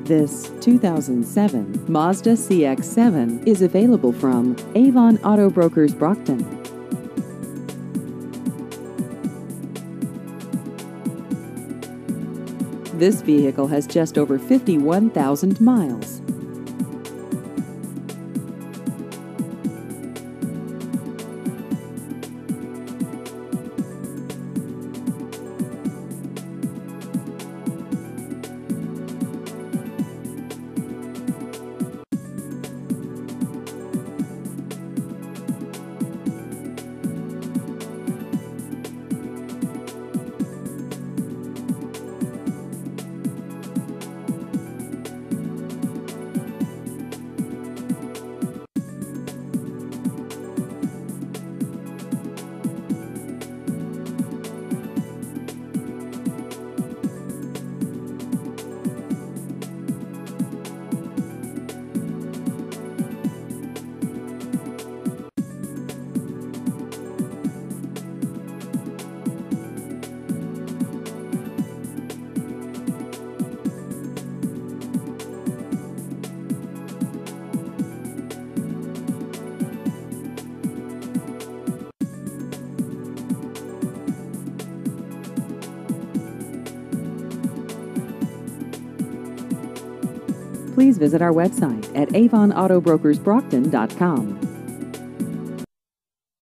This 2007 Mazda CX-7 is available from Avon Auto Brokers Brockton. This vehicle has just over 51,000 miles. Please visit our website at avonautobrokersbrockton.com.